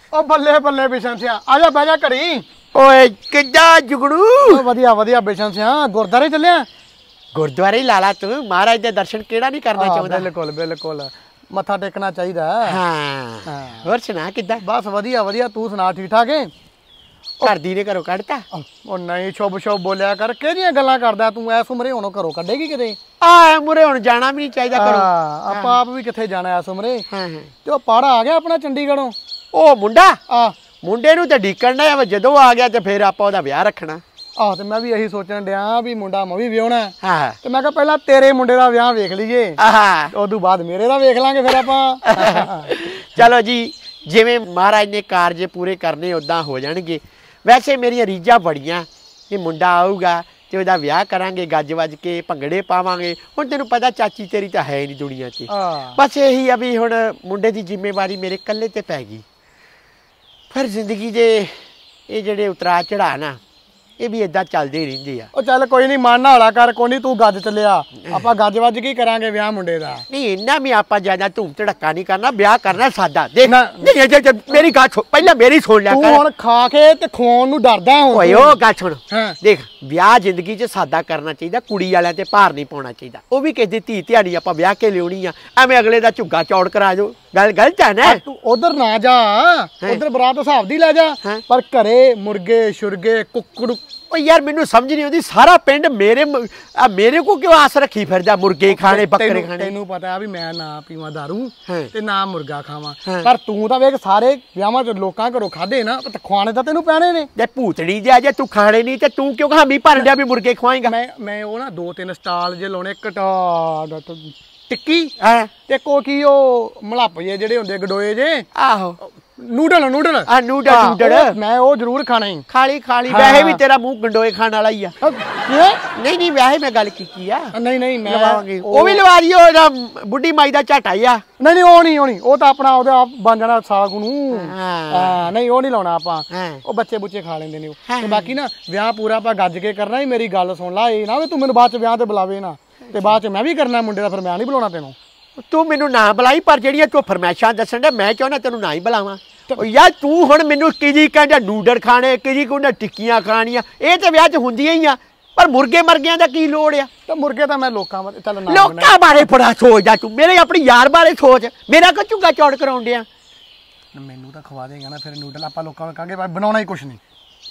ओ बल्ले बल्ले बिशन सिया आजा बह जा घरी ओए किदा जुगड़ू वधिया वधिया बिशन सिया गुरुद्वारे चलिया गुरुद्वारे ही लाला तू महाराज दे दर्शन केड़ा नहीं करना चाहता बिल्कुल बिल्कुल मत्था टेकना चाहिदा हां और सुना किदा बस वधिया वधिया तू सुना ठीक ठाक है घर दी ने घरों कढ़ता ओ नहीं शुभ शुभ बोलिया कर केड़ियां गल्लां करदा तू ऐस उमरे हुण घरों कढेगी किते आ उमरे हुण जाना भी नहीं चाहिदा करो ਆਪਾਂ ਆਪ ਵੀ ਕਿੱਥੇ ਜਾਣਾ ਐਸ ਉਮਰੇ ਤੇ ਉਹ ਪਾੜਾ ਆ ਗਿਆ ਆਪਣਾ ਚੰਡੀਗੜ੍ਹੋਂ ਉਹ ਮੁੰਡਾ ਮੁੰਡੇ ਨੂੰ ਤੇ ਢੀਕਣ ਆ ਜਦੋਂ ਆ ਗਿਆ ਤੇ ਫਿਰ ਆਪਾਂ ਉਹਦਾ ਵਿਆਹ ਰੱਖਣਾ ਆਹ ਤੇ ਮੈਂ ਵੀ ਇਹੀ ਸੋਚਣ ਡਿਆ ਵੀ ਮੁੰਡਾ ਮੈਂ ਵੀ ਵਿਆਹਣਾ ਹਾਂ ਤੇ ਮੈਂ ਕਿਹਾ ਪਹਿਲਾਂ ਤੇਰੇ ਮੁੰਡੇ ਦਾ ਵਿਆਹ ਵੇਖ ਲਈਏ ਉਦੋਂ ਬਾਅਦ ਮੇਰੇ ਦਾ ਵੇਖ ਲਾਂਗੇ ਫਿਰ ਆਪਾਂ ਚਲੋ ਜੀ ਜਿਵੇਂ ਮਹਾਰਾਜ ਨੇ ਕਾਰਜ ਪੂਰੇ ਕਰਨੇ ਉਦਾਂ ਹੋ ਜਾਣਗੇ ਵੈਸੇ ਮੇਰੀਆਂ ਰੀਝਾਂ ਬੜੀਆਂ ਕਿ ਮੁੰਡਾ ਆਊਗਾ ਤੇ ਉਹਦਾ ਵਿਆਹ ਕਰਾਂਗੇ ਗੱਜ ਵੱਜ ਕੇ ਭੰਗੜੇ ਪਾਵਾਂਗੇ ਹੁਣ ਤੈਨੂੰ ਪਤਾ ਚਾਚੀ ਤੇਰੀ ਤਾਂ ਹੈ ਨਹੀਂ ਦੁਨੀਆ 'ਚ ਬਸ ਇਹੀ ਆ ਵੀ ਹੁਣ ਮੁੰਡੇ ਦੀ ਜ਼ਿੰਮੇਵਾਰੀ ਮੇਰੇ ਇਕੱਲੇ ਤੇ ਪੈ ਗਈ ਫਿਰ ਜ਼ਿੰਦਗੀ ਦੇ ਇਹ ਜਿਹੜੇ ਉਤਰਾ ਚੜਾ ਨਾ ਇਹ ਵੀ ਇਦਾਂ ਚੱਲਦੇ ਰਹਿੰਦੇ ਆ ਉਹ ਚੱਲ ਕੋਈ ਨਹੀਂ ਮਨ ਨਾ ਹੌਲਾ ਕਰ ਕੋਈ ਨਹੀਂ ਤੂੰ ਗੱਜ ਚੱਲਿਆ ਆਪਾਂ ਗੱਜ ਵੱਜ ਕੀ ਕਰਾਂਗੇ ਵਿਆਹ ਮੁੰਡੇ ਦਾ ਨਹੀਂ ਇੰਨਾ ਵੀ ਆਪਾਂ ਜ਼ਿਆਦਾ ਧੂਮ ਧੜੱਕਾ ਨਹੀਂ ਕਰਨਾ ਵਿਆਹ ਕਰਨਾ ਸਾਦਾ ਦੇਖ ਨਹੀਂ ਮੇਰੀ ਗੱਲ ਪਹਿਲਾਂ ਮੇਰੀ ਸੁਣ ਲਿਆ ਕਰ ਤੂੰ ਹੁਣ ਖਾ ਕੇ ਤੇ ਖਵਾਉਣ ਨੂੰ ਡਰਦਾ ਹੁਣ ਓਏ ਉਹ ਗੱਲ ਸੁਣ ਦੇਖ ਵਿਆਹ ਜ਼ਿੰਦਗੀ 'ਚ ਸਾਦਾ ਕਰਨਾ ਚਾਹੀਦਾ ਕੁੜੀ ਵਾਲਿਆਂ ਤੇ ਭਾਰ ਨਹੀਂ ਪਾਉਣਾ ਚਾਹੀਦਾ ਉਹ ਵੀ ਕਿਸੇ ਦੀ ਧੀ ਧਿਆਣੀ ਆਪਾਂ ਵਿਆਹ ਕੇ ਲਿਆਉਣੀ ਆ ਐਵੇਂ ਅਗਲੇ ਦਾ ਝੁੱਗਾ ਚੌੜ ਕਰਾ ਜੋ ਗੱਲ ਗਲਤ ਹੈ ਨਾ ਤੂੰ ਉਧਰ ਨਾ ਜਾ ਉਧਰ ਬਰਾਤ ਹਿਸਾਬ ਦੀ ਲੈ ਜਾ ਪਰ ਘਰੇ ਮੁਰਗੇ ਸ਼ੁਰਗੇ ਕੁੱਕੜ ਉਹ ਯਾਰ ਮੈਨੂੰ ਸਮਝ ਨਹੀਂ ਆਉਂਦੀ ਸਾਰਾ ਪਿੰਡ ਮੇਰੇ ਕੋ ਕਿਉਂ ਆਸ ਰੱਖੀ ਫਿਰਦਾ ਮੁਰਗੇ ਖਾਣੇ ਬੱਕਰੇ ਖਾਣੇ ਤੈਨੂੰ ਪਤਾ ਵੀ ਮੈਂ ਨਾ ਪੀਵਾਂ ਦਾਰੂ ਤੇ ਨਾ ਮੁਰਗਾ ਖਾਵਾਂ ਪਰ ਤੂੰ ਤਾਂ ਵੇਖ ਸਾਰੇ ਵਿਆਹਾਂ 'ਚ ਲੋਕਾਂ ਘਰੋਂ ਖਾਦੇ ਨਾ ਤੇ ਖਵਾਣੇ ਤਾਂ ਤੈਨੂੰ ਪੈਣੇ ਨੇ ਜੇ ਭੂਤੜੀ ਜੇ ਤੂੰ ਖਾਣੇ ਨਹੀਂ ਤੇ ਤੂੰ ਕਿਉਂ ਹਾਮੀ ਭਰਨ ਡਿਆ ਵੀ ਮੁਰਗੇ ਖਵਾਏਗਾ ਮੈਂ ਉਹ ਨਾ 2-3 ਸਟਾਲ ਜੇ ਲਾਉਣੇ ਟਿੱਕੀ ਤੇ ਕੋ ਕੀ ਉਹ ਮਲਾਪ ਜੇ ਜਿਹੜੇ ਹੁੰਦੇ ਗਡੋਏ ਜੇ ਆਹੋ ਨੂਡਲ ਮੈਂ ਉਹ ਜ਼ਰੂਰ ਖਾਣਾ ਹੀ ਖਾਲੀ ਵੈਸੇ ਵੀ ਤੇਰਾ ਮੂੰਹ ਗੰਡੋਏ ਖਾਣ ਵਾਲਾ ਹੀ ਆ ਨਹੀਂ ਵੈਸੇ ਮੈਂ ਗੱਲ ਕੀਤੀ ਆ ਨਹੀਂ ਮੈਂ ਲਵਾਵਾਂਗੇ ਉਹ ਵੀ ਲਵਾ ਦਿਓ ਬੁੱਢੀ ਮਾਈ ਦਾ ਝਾਟਾ ਹੀ ਆ ਨਹੀਂ ਉਹ ਨਹੀਂ ਉਹ ਤਾਂ ਆਪਣਾ ਉਹਦਾ ਬਣ ਜਾਣਾ ਸਾਗ ਨੂੰ ਨਹੀਂ ਉਹ ਨਹੀਂ ਲਾਉਣਾ ਆਪਾਂ ਉਹ ਬੱਚੇ ਬੁੱਚੇ ਖਾ ਲੈਂਦੇ ਨੇ ਉਹ ਤੇ ਬਾਕੀ ਨਾ ਵਿਆਹ ਪੂਰਾ ਆਪਾਂ ਗੱਜ ਕੇ ਕਰਨਾ ਹੀ ਮੇਰੀ ਗੱਲ ਸੁਣ ਲਾ ਇਹ ਨਾ ਵੀ ਤੂੰ ਮੈਨੂੰ ਬਾਅਦ ਚ ਵਿਆਹ ਤੇ ਬੁਲਾਵੇ ਨਾ ਤੇ ਬਾਅਦ ਚ ਮੈਂ ਵੀ ਕਰਨਾ ਮੁੰਡੇ ਦਾ ਫਿਰ ਮੈਂ ਨਹੀਂ ਬੁਲਾਉਣਾ ਤੈਨੂੰ ਤੂੰ ਮੈਨੂੰ ਨਾ ਬੁਲਾਈ ਪਰ ਜਿਹੜੀਆਂ ਤੂੰ ਫਰਮਾਇਸ਼ਾਂ ਦੱਸਣ ਡਿਆ ਮੈਂ ਚਾਹੁੰਦਾ ਤੈਨੂੰ ਨਾ ਹੀ ਬੁਲਾਵਾਂ ਯਾਰ ਤੂੰ ਹੁਣ ਮੈਨੂੰ ਕਿਜੀ ਕਹਿੰਦਾ ਨੂਡਲ ਖਾਣੇ ਕਿਜੀ ਕਹਿੰਦਾ ਟਿੱਕੀਆਂ ਖਾਣੀਆਂ ਇਹ ਤੇ ਵਿਆਹ 'ਚ ਹੁੰਦੀਆਂ ਹੀ ਆ ਪਰ ਮੁਰਗੇ ਮਰਗਿਆਂ ਦਾ ਕੀ ਲੋੜ ਆ ਤਾਂ ਮੁਰਗੇ ਤਾਂ ਮੈਂ ਲੋਕਾਂ ਬਾਰੇ ਬੜਾ ਸੋਚਦਾ ਤੂੰ ਮੇਰੇ ਆਪਣੀ ਯਾਰ ਬਾਰੇ ਸੋਚ ਮੇਰਾ ਕੋ ਝੁੱਗਾ ਚੌੜ ਕਰਾਉਣ ਡਿਆ ਮੈਨੂੰ ਤਾਂ ਖਵਾ ਦੇਗਾ ਨਾ ਫਿਰ ਨੂਡਲ ਆਪਾਂ ਲੋਕਾਂ ਨੂੰ ਕਹਾਂਗੇ ਬਣਾਉਣਾ ਹੀ ਕੁਛ ਨਹੀਂ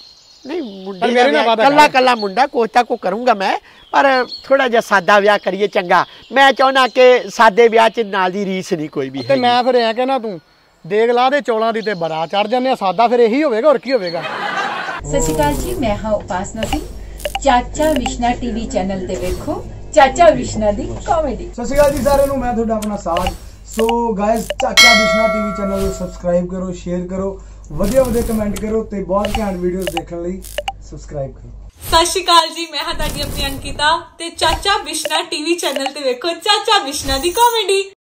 ਨਹੀਂ ਕੱਲਾ ਮੁੰਡਾ ਕੋਚਾ ਕੋ ਕਰੂੰਗਾ ਮੈਂ ਪਰ ਥੋੜਾ ਜਿਹਾ ਸਾਦਾ ਵਿਆਹ ਕਰੀਏ ਚੰਗਾ ਮੈਂ ਚਾਹੁੰਦਾ ਕਿ ਸਾਦੇ ਵਿਆਹ 'ਚ ਨਾਲ ਦੀ ਰੀਸ ਨਹੀਂ ਕੋਈ ਵੀ ਤੇ ਮੈਂ ਫਿਰ ਐ ਕਹਿਣਾ ਤੂੰ ਦੇਖ ਲਾ ਦੇ ਚੌਲਾਂ ਦੀ ਤੇ ਬਰਾ ਚੜ ਜਾਂਦੇ ਆ ਸਾਦਾ ਫਿਰ ਇਹੀ ਹੋਵੇਗਾ ਹੋਰ ਕੀ ਹੋਵੇਗਾ ਸਤਿ ਸ਼੍ਰੀ ਅਕਾਲ ਜੀ ਮੈਂ ਹਾਂ ਉਪਾਸਨਾ ਸਿੰਘ ਚਾਚਾ ਵਿਸ਼ਨਾ ਟੀਵੀ ਚੈਨਲ ਤੇ ਵੇਖੋ ਚਾਚਾ ਵਿਸ਼ਨਾ ਦੀ ਕਾਮੇਡੀ ਸਤਿ ਸ਼੍ਰੀ ਅਕਾਲ ਜੀ ਸਾਰਿਆਂ ਨੂੰ ਮੈਂ ਤੁਹਾਡਾ ਆਪਣਾ ਸਾਜ ਸੋ ਗਾਇਸ ਚਾਚਾ ਵਿਸ਼ਨਾ ਟੀਵੀ ਚੈਨਲ ਨੂੰ ਸਬਸਕ੍ਰਾਈਬ ਕਰੋ ਸ਼ੇਅਰ ਕਰੋ ਵਧੀਆ ਕਮੈਂਟ ਕਰੋ ਤੇ ਬਹੁਤ ਘੈਂਟ ਵੀਡੀਓਜ਼ ਦੇਖਣ ਲਈ ਸਬਸਕ੍ਰਾਈਬ ਕਰੋ ਸਤਿ ਸ਼੍ਰੀ ਅਕਾਲ ਜੀ ਮੈਂ ਹਾਂ ਤੁਹਾਡੀ ਆਪਣੀ ਅੰਕਿਤਾ ਤੇ ਚਾਚਾ ਵਿਸ਼ਨਾ ਟੀਵੀ ਚੈਨਲ ਤੇ ਵੇਖੋ ਚਾਚਾ ਵਿਸ਼ਨਾ ਦੀ ਕਾਮੇਡੀ